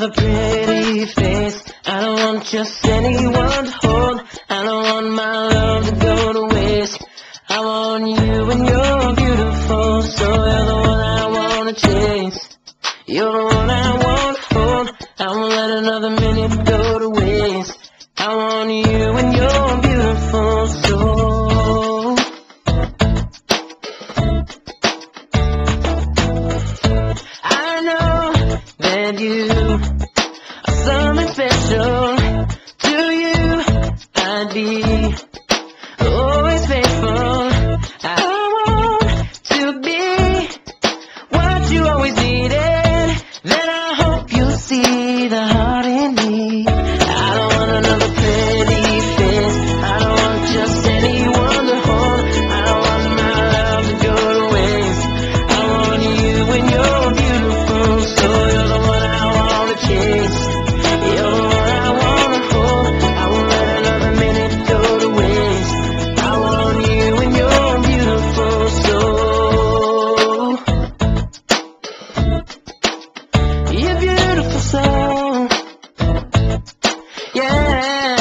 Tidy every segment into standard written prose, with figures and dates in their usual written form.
another pretty face. I don't want just anyone to hold. I don't want my love to go to waste. I want you and you're beautiful, so you're the one I wanna chase. You're the one I wanna hold. I won't let another minute go to waste. I want you and you're beautiful, so I know that you are something special. To you I'd be always faithful. I want to be what you always needed. Then I hope you'll see the heart in me. I don't want another pretty face. I don't want just anyone to hold. I don't want my love to go to waste. I want you and you're beautiful, so you're the one I wanna chase. You're the one I wanna hold. I won't let another minute go to waste. I want you and you're beautiful, so you're beautiful, so yeah.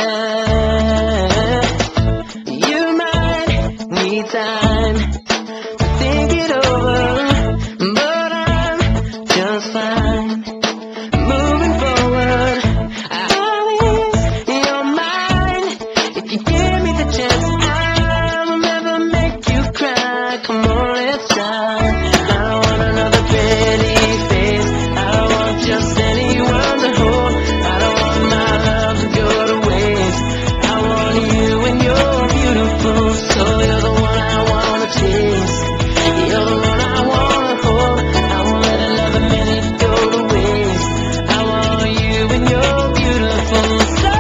You might need time to think it over, but I'm just fine moving forward. Alice, you're mine. If you give me the chance, I'll never make you cry. Come on, let's try. I don't want another pretty face. I don't want just anyone to hold. I don't want my love to go to waste. I want you and you're beautiful, so you're the one I wanna chase. You're the one I wanna hold. I won't let another minute go to waste. I want you and you're beautiful, so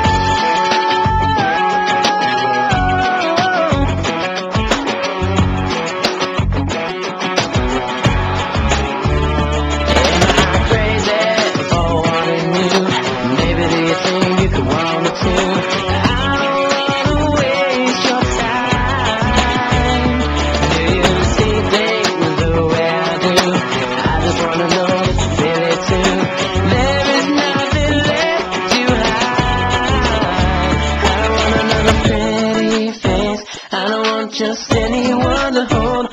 am I crazy for wanting you? Maybe do you think you could want me too? I don't wanna waste your time. Do you see things the way I do? I just wanna know that you feel it too. There is nothing left to hide. I don't want another pretty face. I don't want just anyone to hold.